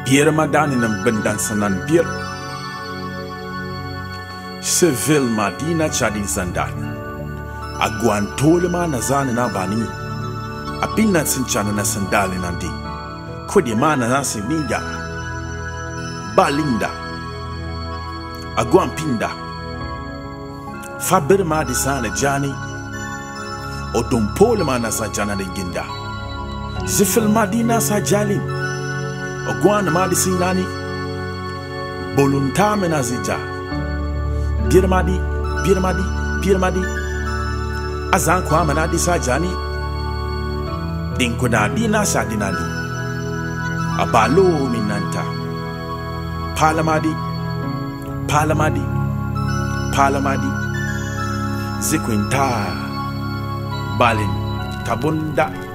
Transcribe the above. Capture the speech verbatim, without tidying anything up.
bier madani nan bendan sanan bier sevil madina chadi zandan agwan tolema na zani na bani abinna sinchana na sandali nandi kodi mana na siniga balinda agwan pinda fabir ma di sana jani odum polema na sa jana de ginda zifil madina sa jalim ogwan ma di sinani bolunta mena zija birmadi birmadi birmadi azan kwa mana di sa jani dinkuda dina sa dinani abalo minanta palamadi palamadi palamadi zikwinta balin tabunda